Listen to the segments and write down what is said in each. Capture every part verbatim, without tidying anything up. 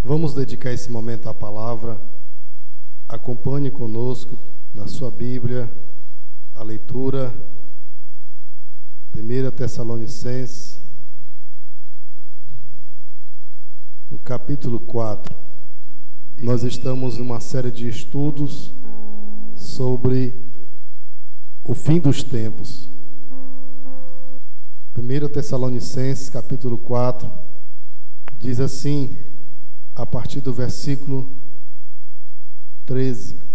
Vamos dedicar esse momento à palavra. Acompanhe conosco na sua Bíblia a leitura, primeira Tessalonicenses, no capítulo quatro. Nós estamos em uma série de estudos sobre o fim dos tempos. primeira Tessalonicenses, capítulo quatro, diz assim, a partir do versículo treze.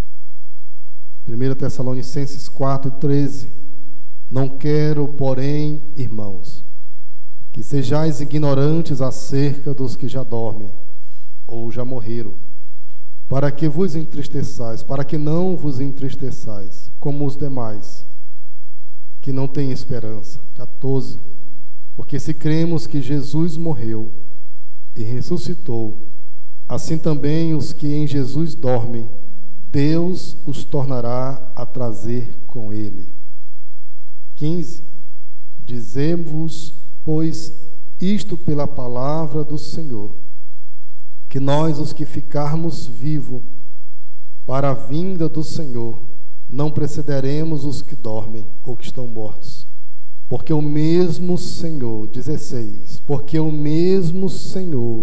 primeira Tessalonicenses quatro, treze. Não quero, porém, irmãos, que sejais ignorantes acerca dos que já dormem, ou já morreram, para que vos entristeçais, para que não vos entristeçais, como os demais, que não têm esperança. quatorze. Porque se cremos que Jesus morreu e ressuscitou, assim também os que em Jesus dormem, Deus os tornará a trazer com ele. quinze. Dizemos, pois, isto pela palavra do Senhor, que nós, os que ficarmos vivos para a vinda do Senhor, não precederemos os que dormem ou que estão mortos. Porque o mesmo Senhor, dezesseis, porque o mesmo Senhor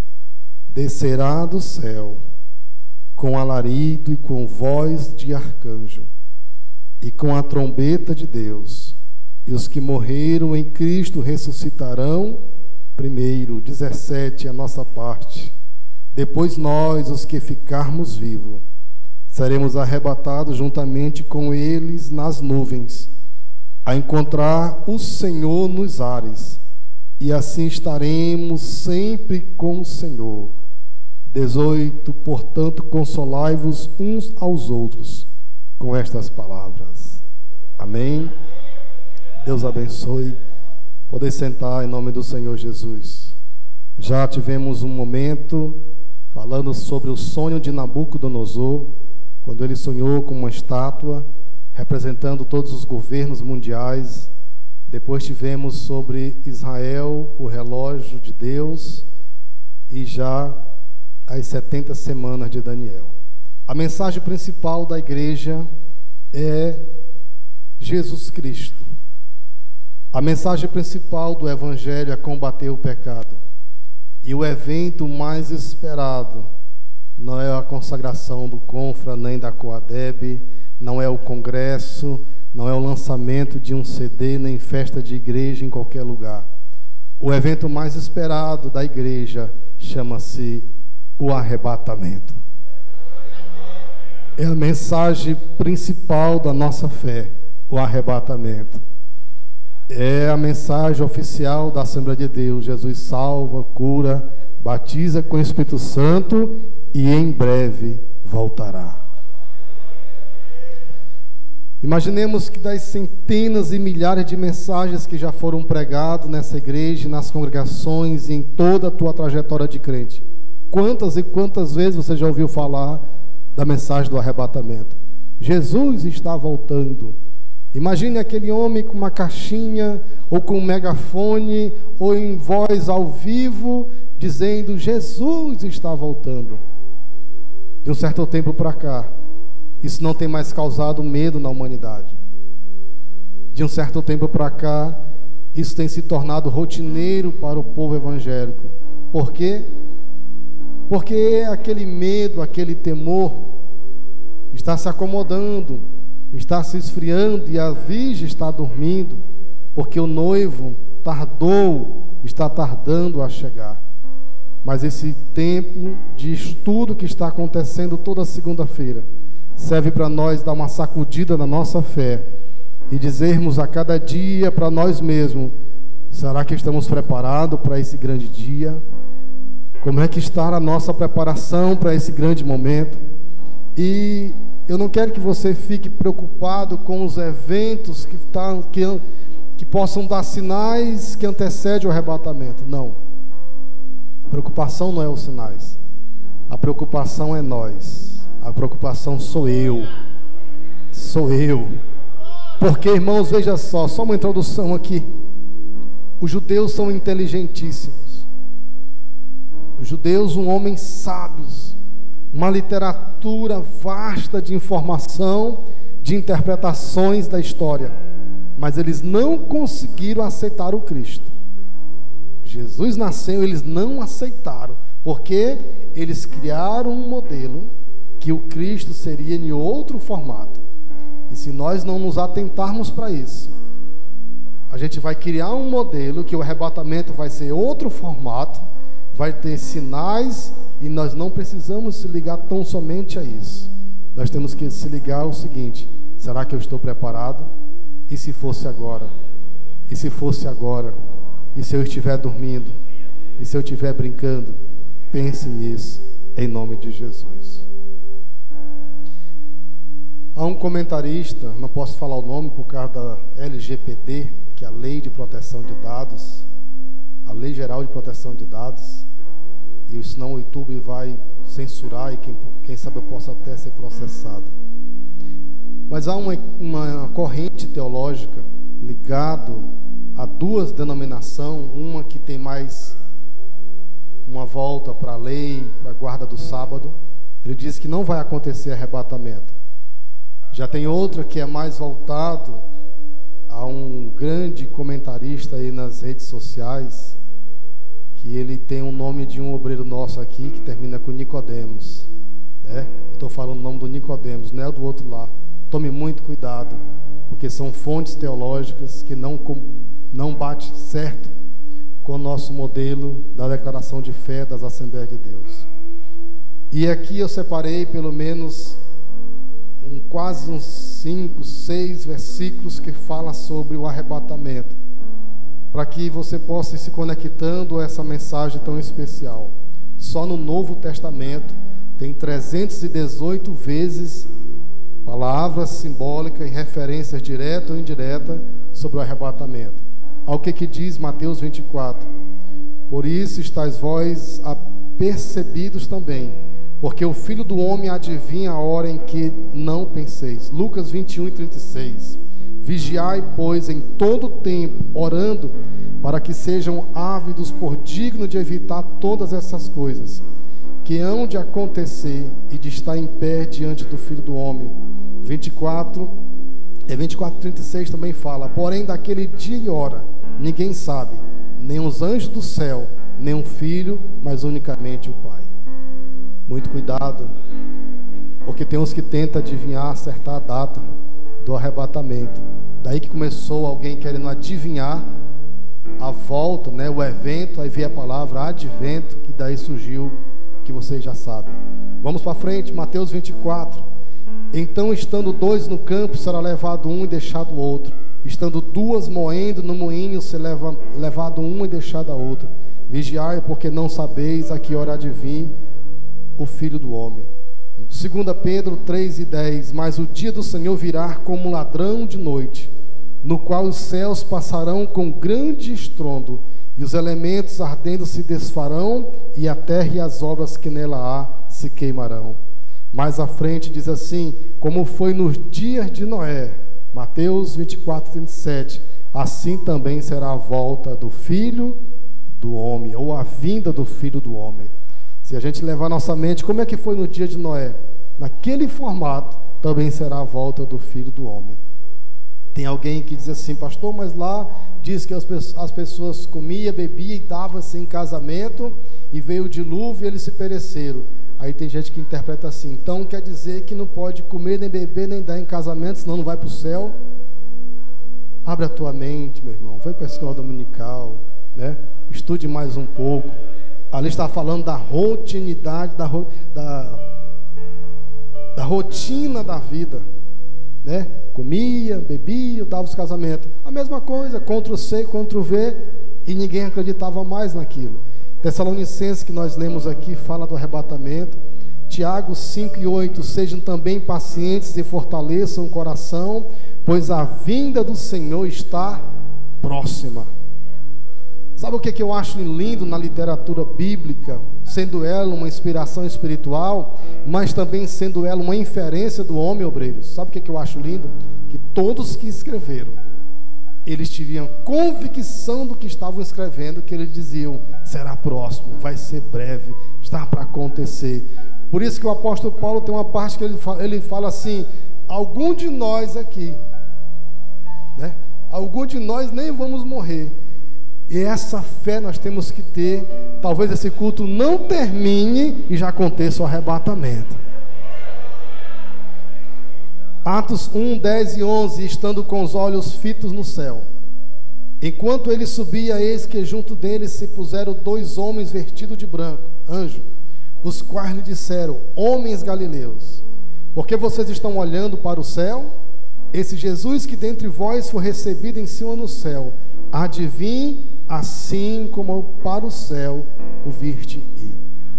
descerá do céu com alarido e com voz de arcanjo e com a trombeta de Deus, e os que morreram em Cristo ressuscitarão primeiro. dezessete, a nossa parte. Depois nós, os que ficarmos vivos, seremos arrebatados juntamente com eles nas nuvens, a encontrar o Senhor nos ares, e assim estaremos sempre com o Senhor. dezoito. Portanto, consolai-vos uns aos outros com estas palavras. Amém? Deus abençoe. Poder sentar em nome do Senhor Jesus. Já tivemos um momento falando sobre o sonho de Nabucodonosor, quando ele sonhou com uma estátua representando todos os governos mundiais. Depois tivemos sobre Israel, o relógio de Deus, e já as setenta semanas de Daniel. A mensagem principal da igreja é Jesus Cristo. A mensagem principal do Evangelho é combater o pecado. E o evento mais esperado não é a consagração do Confra, nem da Coadeb, não é o congresso, não é o lançamento de um C D, nem festa de igreja em qualquer lugar. O evento mais esperado da igreja chama-se o arrebatamento. É a mensagem principal da nossa fé, o arrebatamento. É a mensagem oficial da Assembleia de Deus. Jesus salva, cura, batiza com o Espírito Santo e em breve voltará. Imaginemos que das centenas e milhares de mensagens que já foram pregadas nessa igreja, nas congregações e em toda a tua trajetória de crente, quantas e quantas vezes você já ouviu falar da mensagem do arrebatamento? Jesus está voltando. Imagine aquele homem com uma caixinha, ou com um megafone, ou em voz ao vivo, dizendo, Jesus está voltando. De um certo tempo para cá, isso não tem mais causado medo na humanidade. De um certo tempo para cá, isso tem se tornado rotineiro para o povo evangélico. Por quê? Porque aquele medo, aquele temor está se acomodando, está se esfriando, e a virgem está dormindo, porque o noivo tardou, está tardando a chegar. Mas esse tempo de estudo que está acontecendo toda segunda-feira serve para nós dar uma sacudida na nossa fé e dizermos a cada dia para nós mesmos: será que estamos preparados para esse grande dia? Como é que está a nossa preparação para esse grande momento? E eu não quero que você fique preocupado com os eventos que, tá, que, que possam dar sinais que antecedem o arrebatamento. Não. A preocupação não é os sinais. A preocupação é nós. A preocupação sou eu. Sou eu. Porque, irmãos, veja só, só uma introdução aqui. Os judeus são inteligentíssimos. os judeus, um homens sábios, uma literatura vasta de informação, de interpretações da história, mas eles não conseguiram aceitar o Cristo. Jesus nasceu, eles não aceitaram, porque eles criaram um modelo que o Cristo seria em outro formato. E se nós não nos atentarmos para isso, a gente vai criar um modelo que o arrebatamento vai ser outro formato, vai ter sinais, e nós não precisamos se ligar tão somente a isso. Nós temos que se ligar ao seguinte: será que eu estou preparado? E se fosse agora? E se fosse agora? E se eu estiver dormindo? E se eu estiver brincando? Pense nisso, em nome de Jesus. Há um comentarista, não posso falar o nome por causa da L G P D, que é a Lei de Proteção de Dados, a Lei Geral de Proteção de Dados, e senão o YouTube vai censurar e quem, quem sabe eu posso até ser processado. Mas há uma, uma corrente teológica ligada a duas denominações, uma que tem mais uma volta para a lei, para a guarda do sábado. Ele diz que não vai acontecer arrebatamento. Já tem outra que é mais voltado a um grande comentarista aí nas redes sociais, que ele tem o nome de um obreiro nosso aqui, que termina com Nicodemos, né? Eu estou falando o nome do Nicodemos, não é do outro lá. Tome muito cuidado, porque são fontes teológicas que não, não bate certo com o nosso modelo da declaração de fé das Assembleias de Deus. E aqui eu separei pelo menos um, quase uns cinco, seis versículos que falam sobre o arrebatamento, para que você possa ir se conectando a essa mensagem tão especial. Só no Novo Testamento tem trezentas e dezoito vezes palavras simbólicas e referências diretas ou indiretas sobre o arrebatamento. Olha o que, que diz Mateus vinte e quatro: por isso estáis vós apercebidos também, porque o Filho do Homem adivinha a hora em que não penseis. Lucas vinte e um e trinta e seis: vigiai, pois, em todo o tempo, orando, para que sejam ávidos por digno de evitar todas essas coisas, que hão de acontecer e de estar em pé diante do Filho do Homem. vinte e quatro, é vinte e quatro, trinta e seis também fala: porém daquele dia e hora ninguém sabe, nem os anjos do céu, nem o Filho, mas unicamente o Pai. Muito cuidado, porque tem uns que tentam adivinhar, acertar a data do arrebatamento. Daí que começou alguém querendo adivinhar a volta, né, o evento, aí veio a palavra advento, que daí surgiu, que vocês já sabem. Vamos para frente, Mateus vinte e quatro: então, estando dois no campo, será levado um e deixado o outro. Estando duas moendo no moinho, será levado uma e deixado a outra. Vigiai, porque não sabeis a que hora há de vir o Filho do Homem. Segunda Pedro três e dez: mas o dia do Senhor virá como ladrão de noite, no qual os céus passarão com grande estrondo, e os elementos ardendo se desfarão, e a terra e as obras que nela há se queimarão. Mais à frente diz assim: como foi nos dias de Noé, Mateus vinte e quatro, trinta e sete, assim também será a volta do Filho do Homem, ou a vinda do Filho do Homem. Se a gente levar nossa mente, como é que foi no dia de Noé? Naquele formato, também será a volta do Filho do Homem. Tem alguém que diz assim: pastor, mas lá diz que as, as pessoas comiam, bebiam e davam-se em casamento, e veio o dilúvio e eles se pereceram. Aí tem gente que interpreta assim: então quer dizer que não pode comer, nem beber, nem dar em casamento, senão não vai para o céu? Abre a tua mente, meu irmão, vai para a escola dominical, né? Estude mais um pouco. Ali está falando da rotinidade, da, da, da rotina da vida, né? Comia, bebia, dava os casamentos. A mesma coisa, Ctrl C, Ctrl V, e ninguém acreditava mais naquilo. Tessalonicenses, que nós lemos aqui, fala do arrebatamento. Tiago cinco e oito: sejam também pacientes e fortaleçam o coração, pois a vinda do Senhor está próxima. Sabe o que, que eu acho lindo na literatura bíblica, sendo ela uma inspiração espiritual, mas também sendo ela uma inferência do homem obreiro? Sabe o que, que eu acho lindo? Que todos que escreveram, eles tinham convicção do que estavam escrevendo, que eles diziam: será próximo, vai ser breve, está para acontecer. Por isso que o apóstolo Paulo tem uma parte que ele fala, ele fala assim: algum de nós aqui, né? Algum de nós nem vamos morrer. E essa fé nós temos que ter. Talvez esse culto não termine e já aconteça o arrebatamento. Atos um, dez e onze. Estando com os olhos fitos no céu, enquanto ele subia, eis que junto dele se puseram dois homens vestidos de branco, anjo, os quais lhe disseram: homens galileus, por que vocês estão olhando para o céu? Esse Jesus que dentre vós foi recebido em cima no céu, há de vir assim como para o céu o viste ir.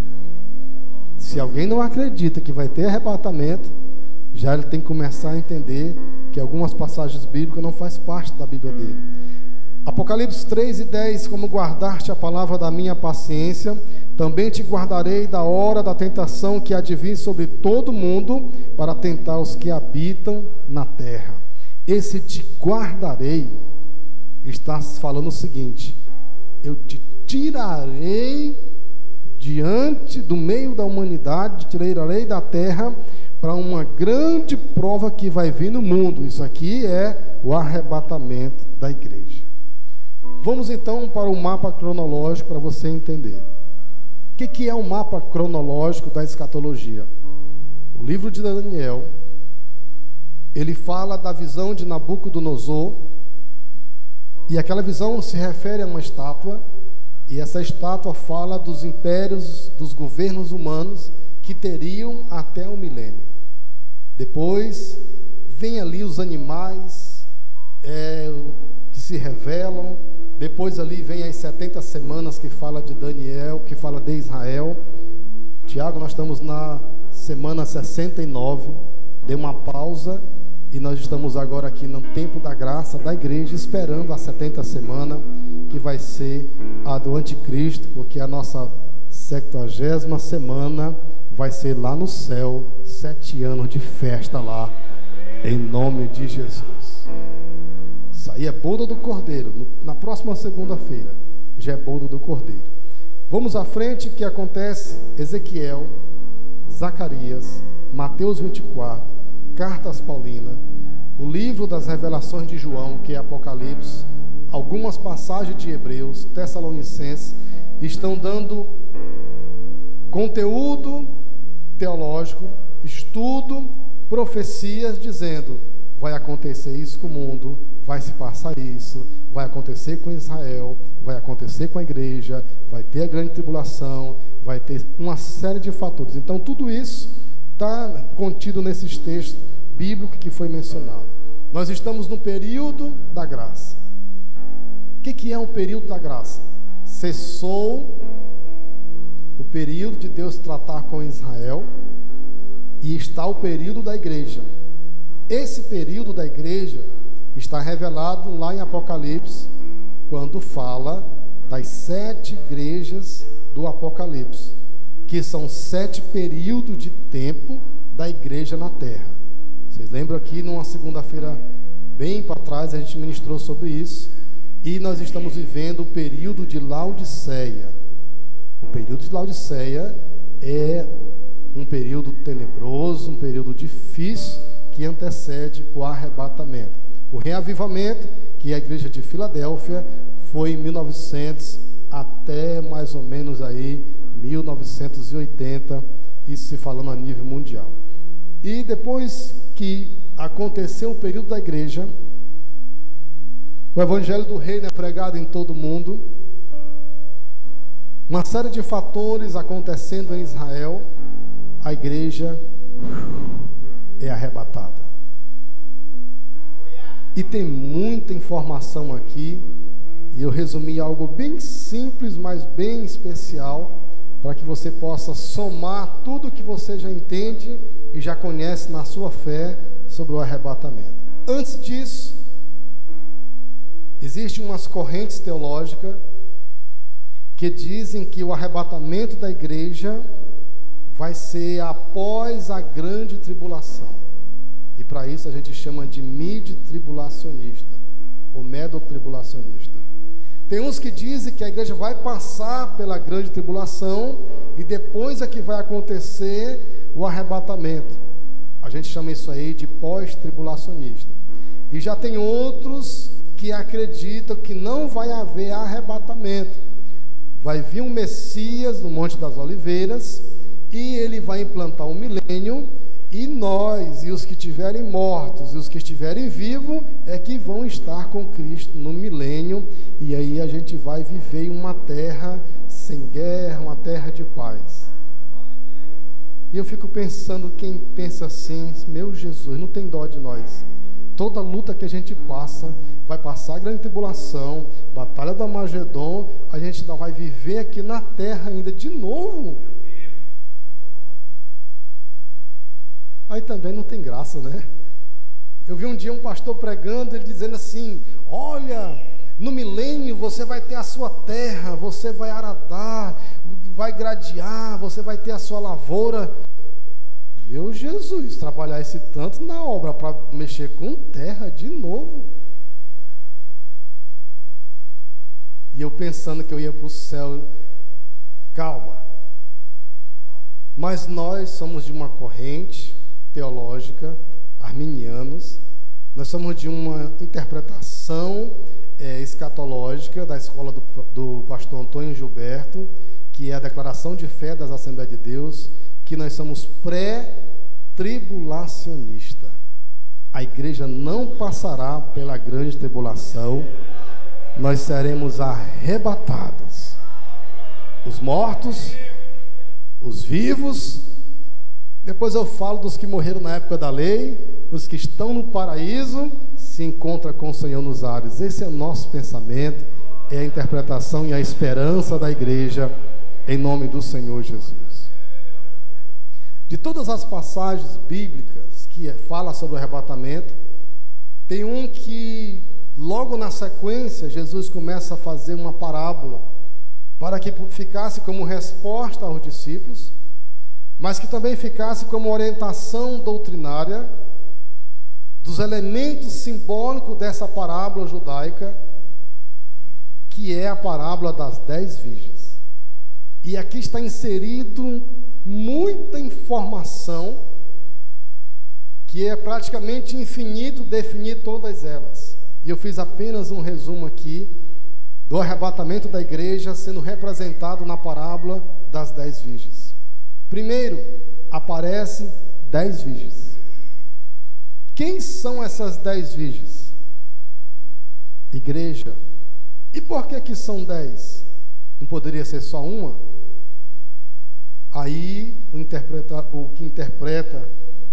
Se alguém não acredita que vai ter arrebatamento, já ele tem que começar a entender que algumas passagens bíblicas não fazem parte da Bíblia dele. Apocalipse três e dez. Como guardaste a palavra da minha paciência, também te guardarei da hora da tentação que há de vir sobre todo mundo, para tentar os que habitam na terra. Esse te guardarei está falando o seguinte: eu te tirarei diante do meio da humanidade, te tirarei da terra para uma grande prova que vai vir no mundo. Isso aqui é o arrebatamento da igreja. Vamos então para o mapa cronológico para você entender. O que, que é o mapa cronológico da escatologia? O livro de Daniel, ele fala da visão de Nabucodonosor, e aquela visão se refere a uma estátua, e essa estátua fala dos impérios, dos governos humanos que teriam até o milênio. Depois vem ali os animais é, que se revelam. Depois ali vem as setenta semanas que fala de Daniel, que fala de Israel. Tiago, nós estamos na semana sessenta e nove, deu uma pausa, e nós estamos agora aqui no tempo da graça da igreja, esperando a setenta semana, que vai ser a do anticristo, porque a nossa septuagésima semana vai ser lá no céu, sete anos de festa lá, em nome de Jesus. Isso aí é boda do Cordeiro. Na próxima segunda-feira já é boda do Cordeiro. Vamos à frente. O que acontece? Ezequiel, Zacarias, Mateus vinte e quatro, Cartas Paulinas, o livro das revelações de João, que é Apocalipse, algumas passagens de Hebreus, Tessalonicenses, estão dando conteúdo teológico, estudo, profecias, dizendo: vai acontecer isso com o mundo, vai se passar isso, vai acontecer com Israel, vai acontecer com a igreja, vai ter a grande tribulação, vai ter uma série de fatores. Então tudo isso está contido nesses textos bíblicos que foi mencionado. Nós estamos no período da graça. O que, que é um período da graça? Cessou o período de Deus tratar com Israel e está o período da igreja. Esse período da igreja está revelado lá em Apocalipse, quando fala das sete igrejas do Apocalipse, que são sete períodos de tempo da igreja na terra. Vocês lembram aqui, numa segunda-feira bem para trás, a gente ministrou sobre isso, e nós estamos vivendo o período de Laodiceia. O período de Laodiceia é um período tenebroso, um período difícil, que antecede o arrebatamento. O reavivamento, que é a igreja de Filadélfia, foi em mil e novecentos até mais ou menos aí mil novecentos e oitenta, isso se falando a nível mundial. E depois que aconteceu o período da igreja, o evangelho do reino é pregado em todo o mundo, uma série de fatores acontecendo em Israel, a igreja é arrebatada. E tem muita informação aqui, e eu resumi algo bem simples, mas bem especial, para que você possa somar tudo que você já entende e já conhece na sua fé sobre o arrebatamento. Antes disso, existem umas correntes teológicas que dizem que o arrebatamento da igreja vai ser após a grande tribulação. E para isso a gente chama de mid-tribulacionista. ou método tribulacionista. Tem uns que dizem que a igreja vai passar pela grande tribulação e depois é que vai acontecer o arrebatamento. A gente chama isso aí de pós-tribulacionista. E já tem outros que acreditam que não vai haver arrebatamento. Vai vir um Messias no Monte das Oliveiras e ele vai implantar um milênio, e nós e os que estiverem mortos e os que estiverem vivos é que vão estar com Cristo no milênio, e aí a gente vai viver em uma terra sem guerra, uma terra de paz. E eu fico pensando, quem pensa assim, meu Jesus, não tem dó de nós. Toda luta que a gente passa, vai passar a grande tribulação, batalha do Armagedon, a gente não vai viver aqui na terra ainda de novo. Aí também não tem graça, né? Eu vi um dia um pastor pregando, ele dizendo assim: olha, no milênio você vai ter a sua terra, você vai aradar, vai gradear, você vai ter a sua lavoura. Meu Jesus, trabalhar esse tanto na obra para mexer com terra de novo. E eu pensando que eu ia para o céu. Calma. Mas nós somos de uma corrente teológica, arminianos. Nós somos de uma interpretação é, escatológica da escola do, do pastor Antônio Gilberto, que é a declaração de fé das Assembleias de Deus, que nós somos pré-tribulacionista. A igreja não passará pela grande tribulação, nós seremos arrebatados. Os mortos, os vivos. Depois eu falo dos que morreram na época da lei, os que estão no paraíso, se encontram com o Senhor nos ares. Esse é o nosso pensamento, é a interpretação e a esperança da igreja, em nome do Senhor Jesus. De todas as passagens bíblicas que falam sobre o arrebatamento, tem um que, logo na sequência, Jesus começa a fazer uma parábola, para que ficasse como resposta aos discípulos, mas que também ficasse como orientação doutrinária dos elementos simbólicos dessa parábola judaica, que é a parábola das dez virgens. E aqui está inserido muita informação, que é praticamente infinito definir todas elas. E eu fiz apenas um resumo aqui do arrebatamento da igreja sendo representado na parábola das dez virgens. Primeiro, aparecem dez virgens. Quem são essas dez virgens? Igreja. E por que que são dez? Não poderia ser só uma? Aí, o, interpreta, o que interpreta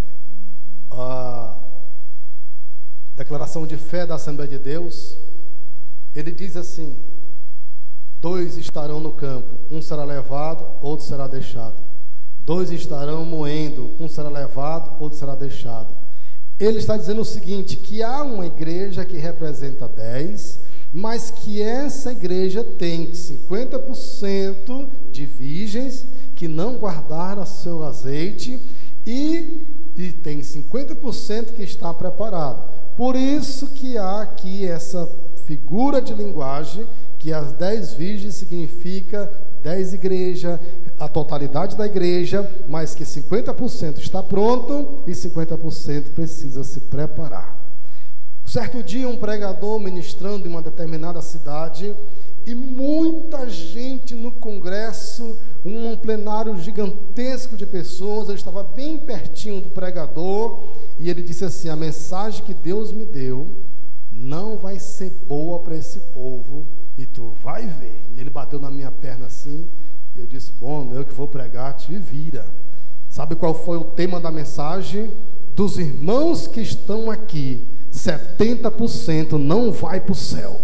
a declaração de fé da Assembleia de Deus, ele diz assim: dois estarão no campo, um será levado, outro será deixado. Dois estarão moendo, um será levado, outro será deixado. Ele está dizendo o seguinte, que há uma igreja que representa dez, mas que essa igreja tem cinquenta por cento de virgens que não guardaram seu azeite e, e tem cinquenta por cento que está preparado. Por isso que há aqui essa figura de linguagem, que as dez virgens significa dez igrejas, a totalidade da igreja, mas que cinquenta por cento está pronto e cinquenta por cento precisa se preparar. Certo dia, um pregador ministrando em uma determinada cidade, e muita gente no congresso, um plenário gigantesco de pessoas, ele estava bem pertinho do pregador, e ele disse assim: a mensagem que Deus me deu não vai ser boa para esse povo, e tu vai ver. E ele bateu na minha perna assim, e eu disse: bom, eu que vou pregar, te vira. Sabe qual foi o tema da mensagem? Dos irmãos que estão aqui, setenta por cento não vai para o céu.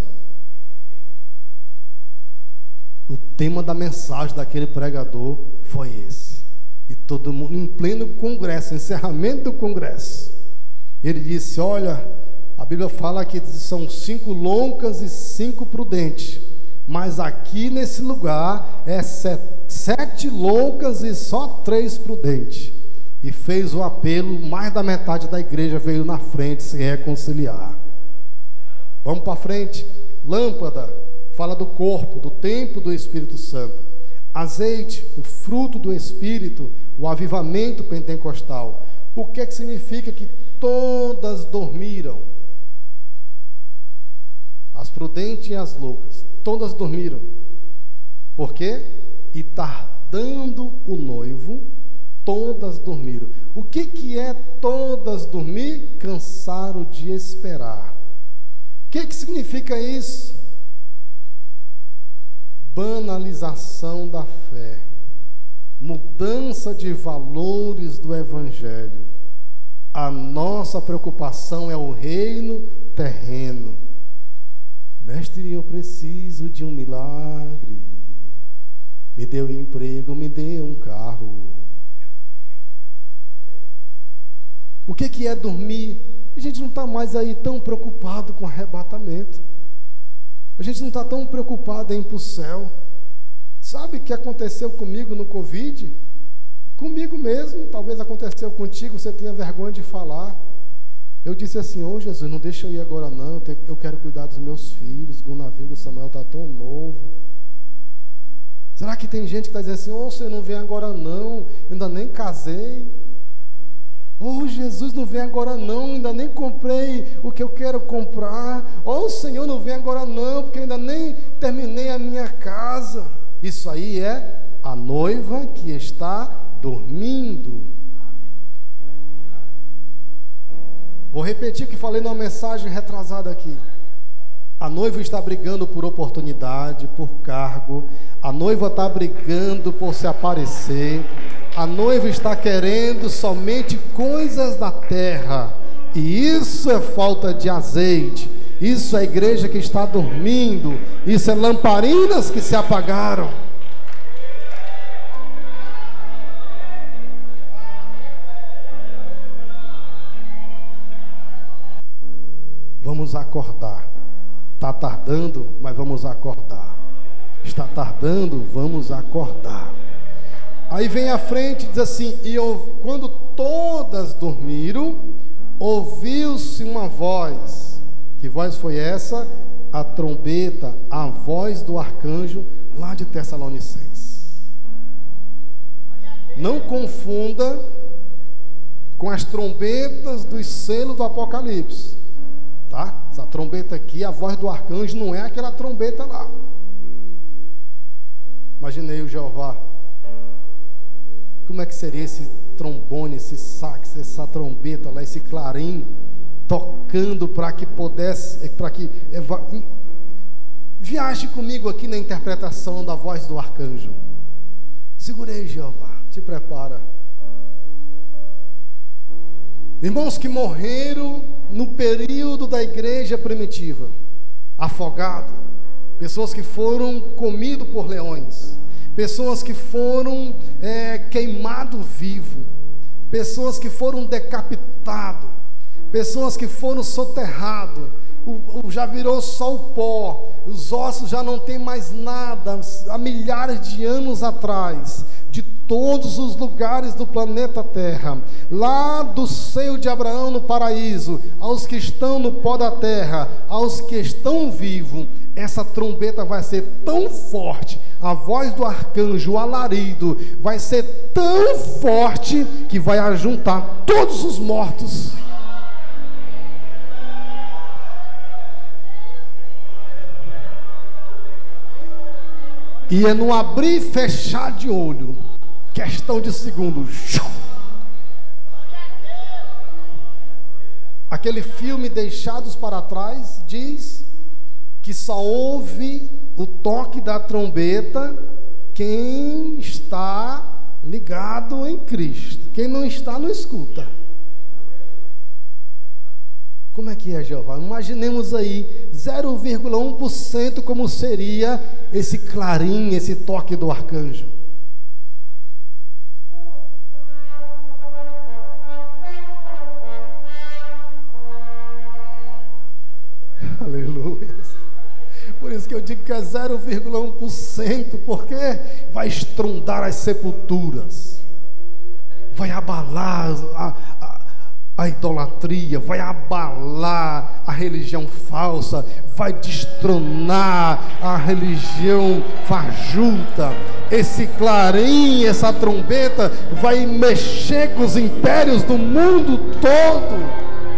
O tema da mensagem daquele pregador foi esse. E todo mundo, em pleno congresso, encerramento do congresso, ele disse: olha, a Bíblia fala que são cinco loucas e cinco prudentes, mas aqui nesse lugar é sete, sete loucas e só três prudentes. E fez o apelo, mais da metade da igreja veio na frente se reconciliar. Vamos para frente. Lâmpada fala do corpo, do templo do Espírito Santo. Azeite, o fruto do Espírito, o avivamento pentecostal. O que é que significa que todas dormiram? As prudentes e as loucas, todas dormiram. Por quê? E tardando o noivo, todas dormiram. O que que é todas dormir? Cansaram de esperar. O que que significa isso? Banalização da fé, mudança de valores do Evangelho. A nossa preocupação é o reino terreno. Mestre, eu preciso de um milagre. Me dê um emprego, me dê um carro. O que que é dormir? A gente não está mais aí tão preocupado com arrebatamento. A gente não está tão preocupado em ir para o céu. Sabe o que aconteceu comigo no Covid? Comigo mesmo, talvez aconteceu contigo, você tenha vergonha de falar. Eu disse assim: ô Jesus, não deixa eu ir agora não, eu quero cuidar dos meus filhos, Gunavinho, o Samuel está tão novo. Será que tem gente que está dizendo assim: ô Senhor, não vem agora não, eu ainda nem casei. Ô Jesus, não vem agora não, ainda nem comprei o que eu quero comprar. Ô Senhor, não vem agora não, porque eu ainda nem terminei a minha casa. Isso aí é a noiva que está dormindo. Vou repetir o que falei numa mensagem retrasada aqui. A noiva está brigando por oportunidade, por cargo. A noiva está brigando por se aparecer. A noiva está querendo somente coisas da terra. E isso é falta de azeite. Isso é a igreja que está dormindo. Isso é lamparinas que se apagaram. Vamos acordar. Está tardando, mas vamos acordar. Está tardando, vamos acordar. Aí vem à frente e diz assim: e eu, quando todas dormiram, ouviu-se uma voz. Que voz foi essa? A trombeta, a voz do arcanjo lá de Tessalonicenses. Não confunda com as trombetas dos selos do Apocalipse. Tá? Essa trombeta aqui, a voz do arcanjo, não é aquela trombeta lá. Imaginei o Jeová. Como é que seria esse trombone, esse sax, essa trombeta lá, esse clarim, tocando para que pudesse, para que... Viaje comigo aqui na interpretação da voz do arcanjo. Segurei, Jeová, te prepara. Irmãos que morreram no período da igreja primitiva, afogado, pessoas que foram comidos por leões, pessoas que foram é, queimados vivos, pessoas que foram decapitados, pessoas que foram soterrados, o, o, já virou só o pó, os ossos já não tem mais nada. Há milhares de anos atrás, de todos os lugares do planeta Terra, lá do seio de Abraão no paraíso, aos que estão no pó da terra, aos que estão vivos, essa trombeta vai ser tão forte, a voz do arcanjo, o alarido, vai ser tão forte que vai ajuntar todos os mortos. E é no abrir e fechar de olho, questão de segundos. Aquele filme Deixados para Trás diz que só ouve o toque da trombeta quem está ligado em Cristo. Quem não está, não escuta. Como é que é, Jeová? Imaginemos aí zero vírgula um por cento como seria esse clarim, esse toque do arcanjo. Aleluia. Por isso que eu digo que é zero vírgula um por cento, porque vai estrondar as sepulturas, vai abalar a, a, a idolatria, vai abalar a religião falsa, vai destronar a religião fajuta. Esse clarim, essa trombeta vai mexer com os impérios do mundo todo.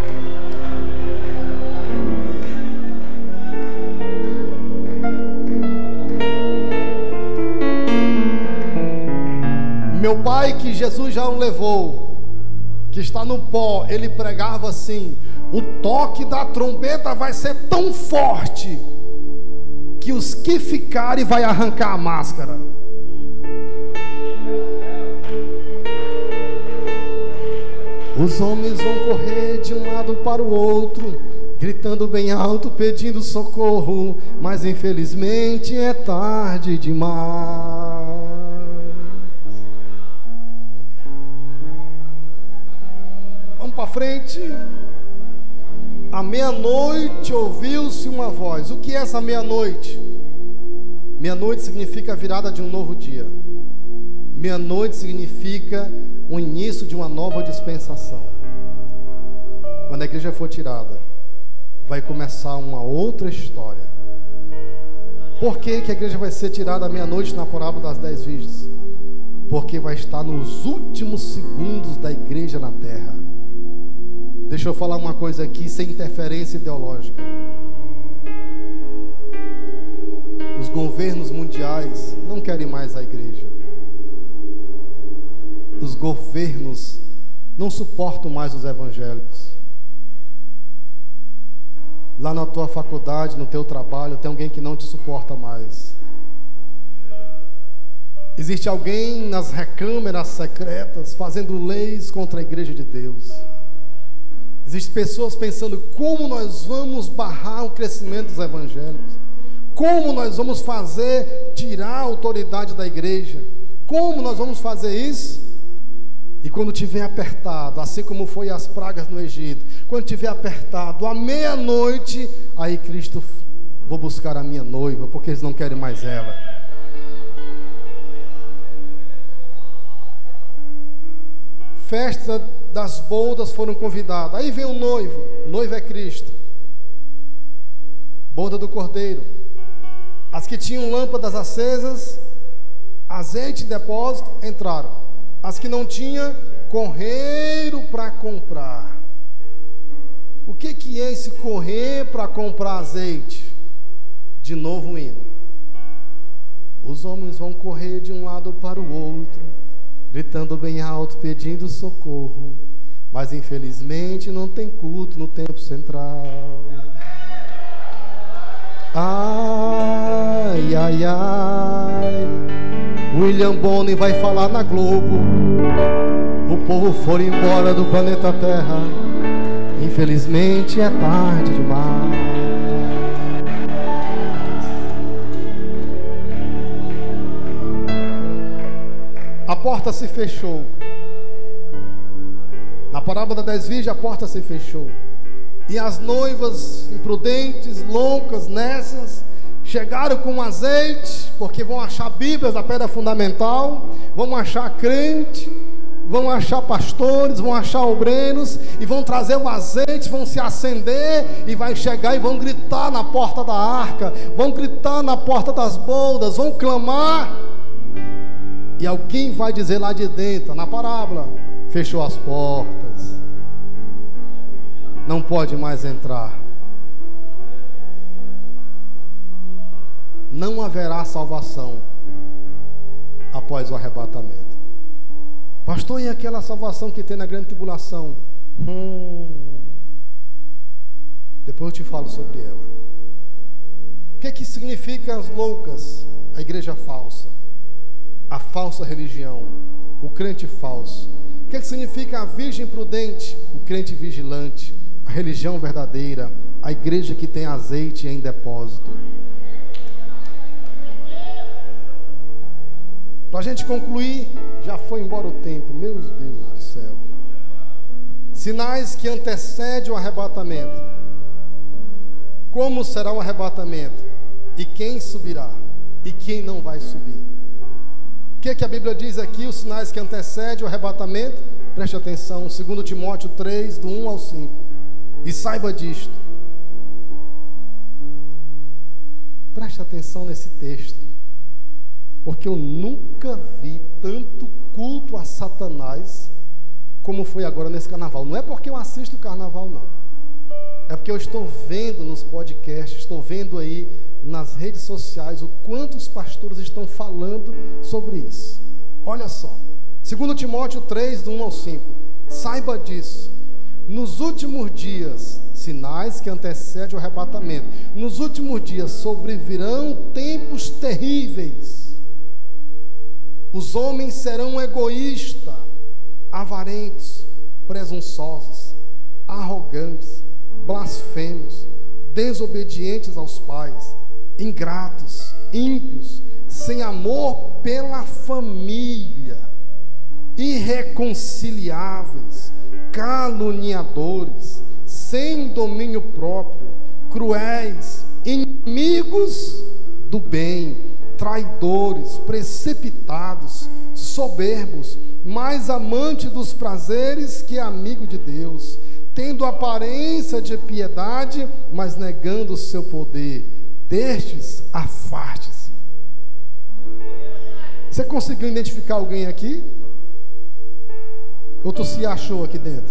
Meu pai, que Jesus já o levou, que está no pó, ele pregava assim: o toque da trombeta vai ser tão forte que os que ficarem vai arrancar a máscara. Os homens vão correr de um lado para o outro, gritando bem alto, pedindo socorro, mas infelizmente é tarde demais. Vamos para frente. À meia-noite ouviu-se uma voz. O que é essa meia-noite? Meia-noite significa a virada de um novo dia. Meia-noite significa o início de uma nova dispensação. Quando a igreja for tirada, vai começar uma outra história. Por que que a igreja vai ser tirada à meia-noite na parábola das dez virgens? Porque vai estar nos últimos segundos da igreja na terra. Deixa eu falar uma coisa aqui sem interferência ideológica. Os governos mundiais não querem mais a igreja. Os governos não suportam mais os evangélicos. Lá na tua faculdade, no teu trabalho, tem alguém que não te suporta mais. Existe alguém nas recâmaras secretas fazendo leis contra a igreja de Deus. Existem pessoas pensando como nós vamos barrar o crescimento dos evangélicos, como nós vamos fazer tirar a autoridade da igreja, como nós vamos fazer isso. E quando tiver apertado, assim como foi as pragas no Egito, quando tiver apertado, à meia-noite, aí Cristo, vou buscar a minha noiva, porque eles não querem mais ela. Festa das bodas foram convidados. Aí vem o noivo. O noivo é Cristo. Boda do Cordeiro. As que tinham lâmpadas acesas, azeite em depósito, entraram. As que não tinham, correram para comprar. O que que é esse correr para comprar azeite? De novo o hino. Os homens vão correr de um lado para o outro, gritando bem alto, pedindo socorro, mas infelizmente não tem culto no templo central. Ai, ai, ai, William Bonner vai falar na Globo. O povo foi embora do planeta Terra, infelizmente é tarde demais. A porta se fechou. Na parábola das dez virgens, a porta se fechou. E as noivas imprudentes, loucas, nessas, chegaram com azeite, porque vão achar Bíblias da pedra fundamental, vão achar crente, vão achar pastores, vão achar obreiros, e vão trazer o azeite, vão se acender, e vai chegar e vão gritar na porta da arca, vão gritar na porta das bodas, vão clamar. E alguém vai dizer lá de dentro, na parábola, fechou as portas, não pode mais entrar. Não haverá salvação após o arrebatamento. Pastor, e aquela salvação que tem na grande tribulação? Hum, depois eu te falo sobre ela. O que que significa as loucas? A igreja falsa, a falsa religião, o crente falso. O que que significa a virgem prudente? O crente vigilante, a religião verdadeira, a igreja que tem azeite em depósito. Para a gente concluir, já foi embora o tempo, meu Deus do céu. Sinais que antecedem o arrebatamento. Como será o arrebatamento? E quem subirá? E quem não vai subir? O que que a Bíblia diz aqui, os sinais que antecedem o arrebatamento? Preste atenção, segundo Timóteo três, do um ao cinco. E saiba disto. Preste atenção nesse texto. Porque eu nunca vi tanto culto a Satanás como foi agora nesse carnaval. Não é porque eu assisto o carnaval, não. É porque eu estou vendo nos podcasts, estou vendo aí nas redes sociais o quanto os pastores estão falando sobre isso. Olha só. segundo Timóteo três, do um ao cinco. Saiba disso. Nos últimos dias, sinais que antecedem o arrebatamento. Nos últimos dias sobrevirão tempos terríveis. Os homens serão egoístas, avarentos, presunçosos, arrogantes, blasfemos, desobedientes aos pais, ingratos, ímpios, sem amor pela família, irreconciliáveis, caluniadores, sem domínio próprio, cruéis, inimigos do bem, traidores, precipitados, soberbos, mais amante dos prazeres que amigo de Deus, tendo aparência de piedade, mas negando o seu poder. Destes, afaste-se. Você conseguiu identificar alguém aqui? Ou tu se achou aqui dentro?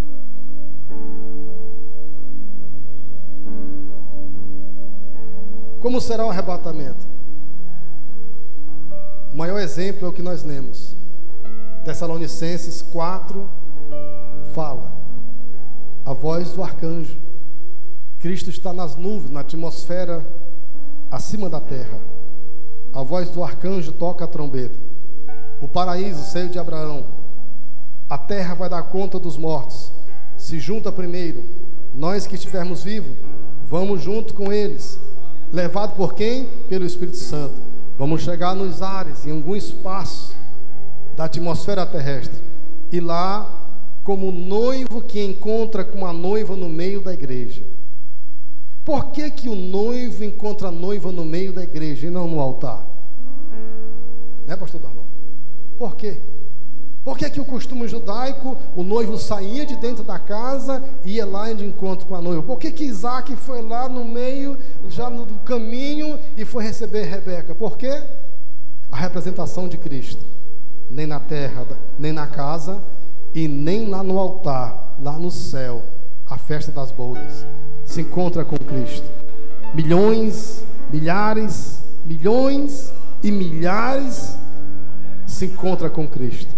Como será o arrebatamento? O maior exemplo é o que nós lemos. Tessalonicenses quatro fala. A voz do arcanjo. Cristo está nas nuvens, na atmosfera acima da terra. A voz do arcanjo toca a trombeta. O paraíso, seio de Abraão. A terra vai dar conta dos mortos. Se junta primeiro. Nós que estivermos vivos, vamos junto com eles. Levado por quem? Pelo Espírito Santo. Vamos chegar nos ares, em algum espaço da atmosfera terrestre. E lá, como noivo que encontra com a noiva no meio da igreja. Por que que o noivo encontra a noiva no meio da igreja e não no altar? Né, pastor Darlon? Por quê? Por que que o costume judaico, o noivo saía de dentro da casa e ia lá de encontro com a noiva? Por que que Isaac foi lá no meio, já no caminho, e foi receber Rebeca? Por quê? A representação de Cristo. Nem na terra, nem na casa, e nem lá no altar, lá no céu, a festa das bodas, se encontra com Cristo. Milhões, milhares, milhões e milhares se encontra com Cristo.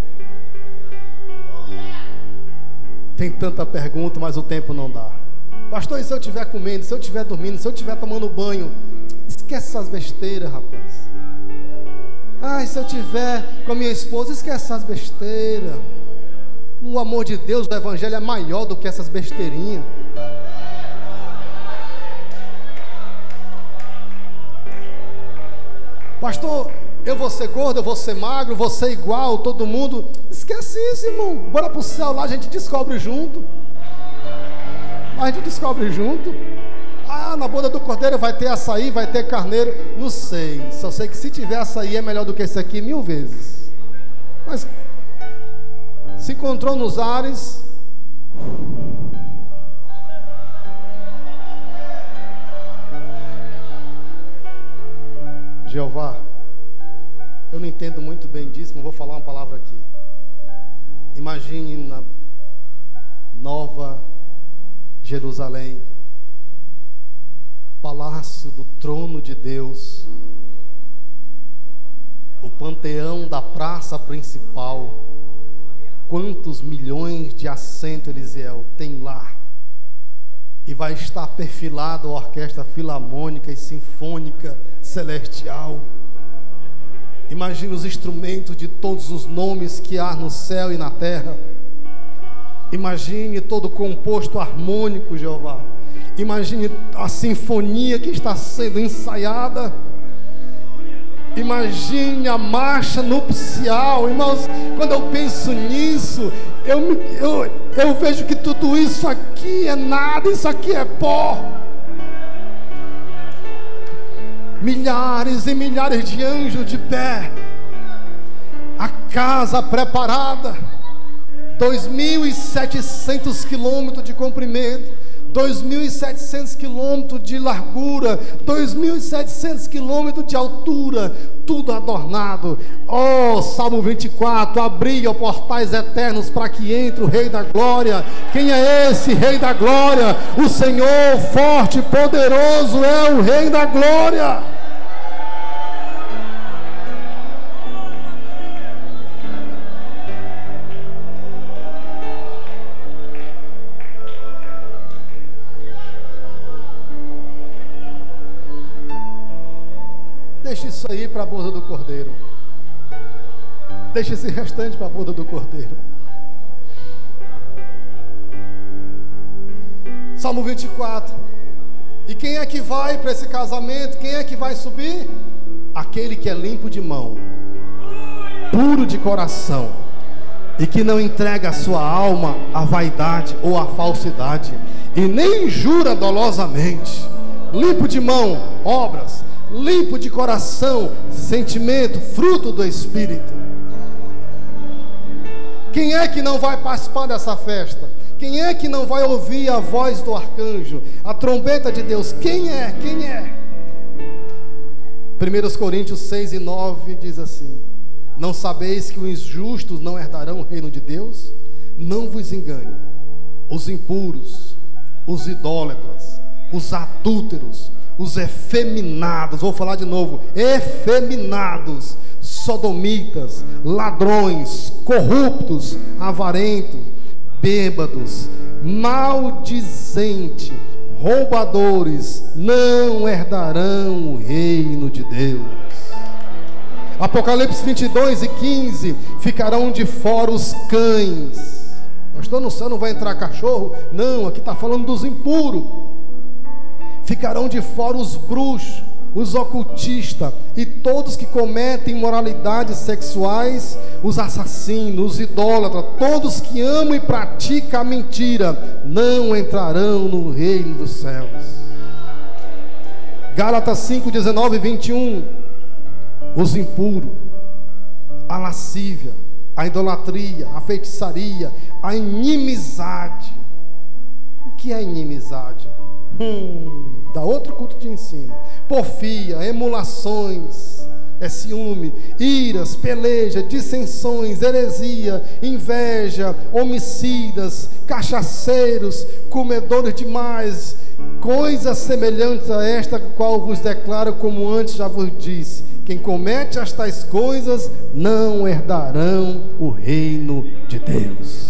Tem tanta pergunta, mas o tempo não dá. Pastor, e se eu estiver comendo, se eu estiver dormindo, se eu estiver tomando banho? Esquece essas besteiras, rapaz. Ah, se eu estiver com a minha esposa, esquece essas besteiras. O amor de Deus do Evangelho é maior do que essas besteirinhas. Pastor, eu vou ser gordo, eu vou ser magro, eu vou ser igual, todo mundo. Esquece isso, irmão. Bora pro céu lá, a gente descobre junto. A gente descobre junto. Ah, na boda do cordeiro vai ter açaí, vai ter carneiro. Não sei, só sei que se tiver açaí é melhor do que esse aqui mil vezes. Mas se encontrou nos ares. Jeová, eu não entendo muito bem disso, mas vou falar uma palavra aqui. Imagine na Nova Jerusalém, palácio do trono de Deus, o panteão da praça principal. Quantos milhões de assentos, Elisiel, tem lá? E vai estar perfilada a orquestra filarmônica e sinfônica celestial. Imagine os instrumentos de todos os nomes que há no céu e na terra. Imagine todo o composto harmônico, Jeová. Imagine a sinfonia que está sendo ensaiada. Imagine a marcha nupcial. Irmãos, quando eu penso nisso, eu, eu, eu vejo que tudo isso aqui é nada, isso aqui é pó. Milhares e milhares de anjos de pé, a casa preparada, dois mil e setecentos quilômetros de comprimento, dois mil e setecentos quilômetros de largura, dois mil e setecentos quilômetros de altura, tudo adornado. Oh, Salmo vinte e quatro, abri ó portais eternos para que entre o Rei da Glória. Quem é esse Rei da Glória? O Senhor forte e poderoso é o Rei da Glória. Deixa isso aí para a boda do Cordeiro. Deixa esse restante para a boda do Cordeiro. Salmo vinte e quatro. E quem é que vai para esse casamento? Quem é que vai subir? Aquele que é limpo de mão, puro de coração, e que não entrega a sua alma à vaidade ou à falsidade, e nem jura dolosamente. Limpo de mão, obras. Limpo de coração, sentimento, fruto do Espírito. Quem é que não vai participar dessa festa? Quem é que não vai ouvir a voz do arcanjo, a trombeta de Deus? Quem é? Quem é? primeira Coríntios seis e nove diz assim: não sabeis que os justos não herdarão o reino de Deus? Não vos engane. Os impuros, os idólatras, os adúlteros, os efeminados, vou falar de novo, efeminados, sodomitas, ladrões, corruptos, avarentos, bêbados, maldizentes, roubadores, não herdarão o reino de Deus. Apocalipse vinte e dois e quinze, ficarão de fora os cães. Pastor, no céu não vai entrar cachorro? Não, aqui está falando dos impuros. Ficarão de fora os bruxos, os ocultistas e todos que cometem imoralidades sexuais, os assassinos, os idólatras, todos que amam e praticam a mentira, não entrarão no reino dos céus. Gálatas cinco, dezenove e vinte e um. Os impuros, a lascívia, a idolatria, a feitiçaria, a inimizade. O que é inimizade? Hum, dá outro culto de ensino. Porfia, emulações, é ciúme, iras, peleja, dissensões, heresia, inveja, homicidas, cachaceiros, comedores de mais, coisas semelhantes a esta, qual vos declaro, como antes já vos disse: quem comete estas coisas não herdarão o reino de Deus.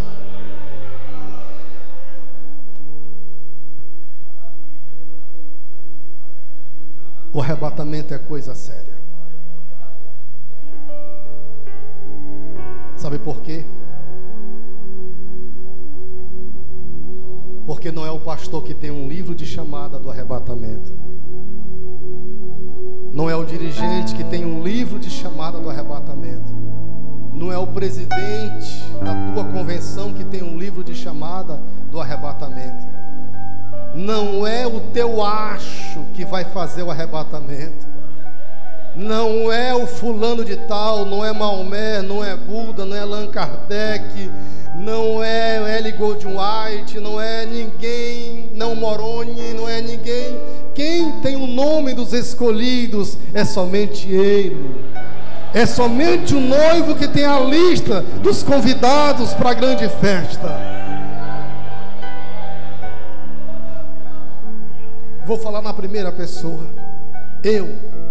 O arrebatamento é coisa séria. Sabe por quê? Porque não é o pastor que tem um livro de chamada do arrebatamento. Não é o dirigente que tem um livro de chamada do arrebatamento. Não é o presidente da tua convenção que tem um livro de chamada do arrebatamento. Não é o teu acho que vai fazer o arrebatamento. Não é o fulano de tal, não é Maomé, não é Buda, não é Allan Kardec, não é L. Goldwyn White, não é ninguém, não Moroni, não é ninguém. Quem tem o nome dos escolhidos é somente Ele. É somente o noivo que tem a lista dos convidados para a grande festa. Vou falar na primeira pessoa. Eu,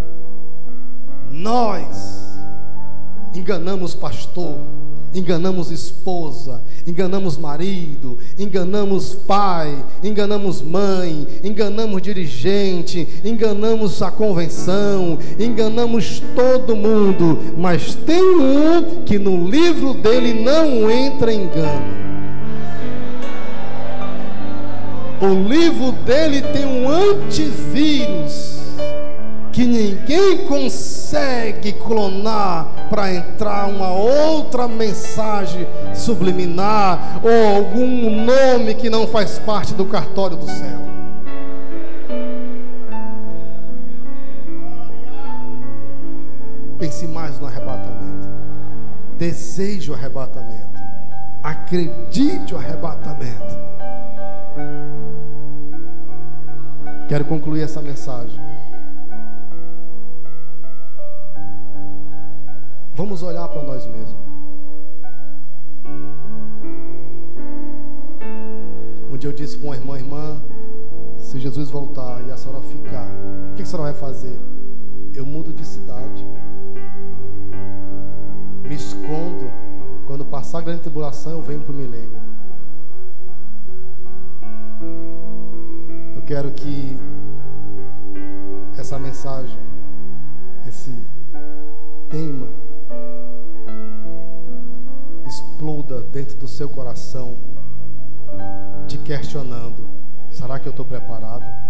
nós enganamos pastor, enganamos esposa, enganamos marido, enganamos pai, enganamos mãe, enganamos dirigente, enganamos a convenção, enganamos todo mundo, mas tem um que no livro dele não entra engano. O livro dele tem um antivírus que ninguém consegue clonar para entrar uma outra mensagem subliminar ou algum nome que não faz parte do cartório do céu. Pense mais no arrebatamento. Deseje o arrebatamento. Acredite o arrebatamento. Quero concluir essa mensagem. Vamos olhar para nós mesmos. Um dia eu disse para uma irmã, irmã, se Jesus voltar e a senhora ficar, o que a senhora vai fazer? Eu mudo de cidade. Me escondo. Quando passar a grande tribulação, eu venho para o milênio. Eu quero que essa mensagem, esse tema, exploda dentro do seu coração, te questionando: será que eu estou preparado?